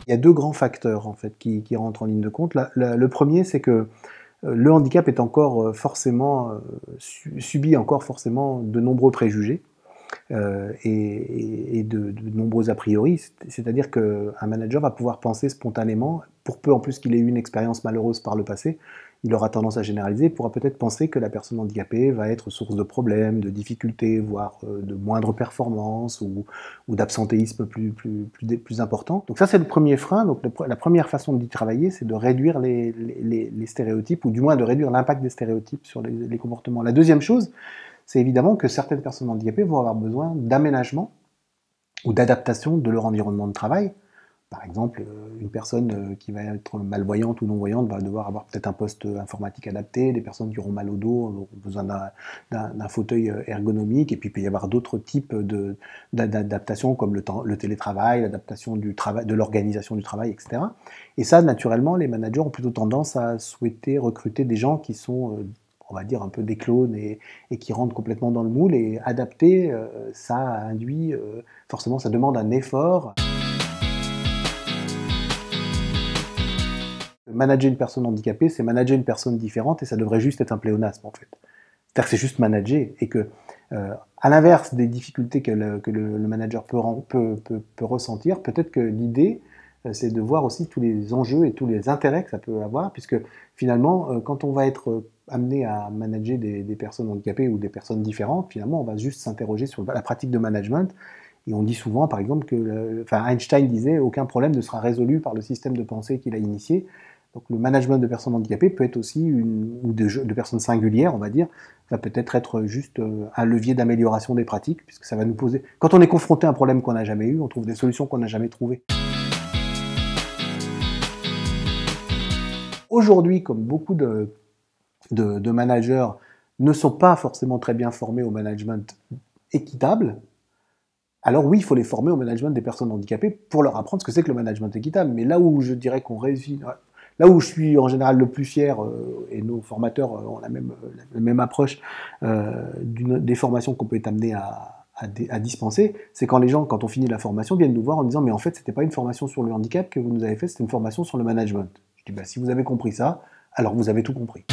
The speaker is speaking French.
Il y a deux grands facteurs en fait qui rentrent en ligne de compte. Le premier, c'est que le handicap est encore forcément subit encore forcément de nombreux préjugés et de nombreux a priori. C'est-à-dire qu'un manager va pouvoir penser spontanément, pour peu en plus qu'il ait eu une expérience malheureuse par le passé, il aura tendance à généraliser, il pourra peut-être penser que la personne handicapée va être source de problèmes, de difficultés, voire de moindres performances ou d'absentéisme plus important. Donc ça, c'est le premier frein. Donc la première façon d'y travailler, c'est de réduire les stéréotypes, ou du moins de réduire l'impact des stéréotypes sur les comportements. La deuxième chose, c'est évidemment que certaines personnes handicapées vont avoir besoin d'aménagement ou d'adaptation de leur environnement de travail. Par exemple, une personne qui va être malvoyante ou non-voyante va devoir avoir peut-être un poste informatique adapté, des personnes qui auront mal au dos ont besoin d'un fauteuil ergonomique, et puis il peut y avoir d'autres types d'adaptations comme le télétravail, l'adaptation de l'organisation du travail, etc. Et ça, naturellement, les managers ont plutôt tendance à souhaiter recruter des gens qui sont on va dire un peu des clones et qui rentrent complètement dans le moule, et adapter, ça induit, forcément ça demande un effort. Manager une personne handicapée, c'est manager une personne différente, et ça devrait juste être un pléonasme en fait. C'est-à-dire que c'est juste manager, et que, à l'inverse des difficultés que le manager peut ressentir, peut-être que l'idée, c'est de voir aussi tous les enjeux et tous les intérêts que ça peut avoir, puisque finalement, quand on va être amené à manager des personnes handicapées ou des personnes différentes, finalement, on va juste s'interroger sur la pratique de management. Et on dit souvent, par exemple, que Einstein disait « aucun problème ne sera résolu par le système de pensée qu'il a initié ». Donc le management de personnes handicapées peut être aussi, ou de personnes singulières, on va dire, va peut-être être juste un levier d'amélioration des pratiques, puisque ça va nous poser... Quand on est confronté à un problème qu'on n'a jamais eu, on trouve des solutions qu'on n'a jamais trouvées. Aujourd'hui, comme beaucoup de managers ne sont pas forcément très bien formés au management équitable, alors oui, il faut les former au management des personnes handicapées pour leur apprendre ce que c'est que le management équitable. Mais là où je dirais qu'on réussit, là où je suis en général le plus fier, et nos formateurs ont la même approche des formations qu'on peut être amené à dispenser, c'est quand les gens, quand on finit la formation, viennent nous voir en disant « mais en fait, c'était pas une formation sur le handicap que vous nous avez fait, c'était une formation sur le management ». Je dis bah, « si vous avez compris ça, alors vous avez tout compris ».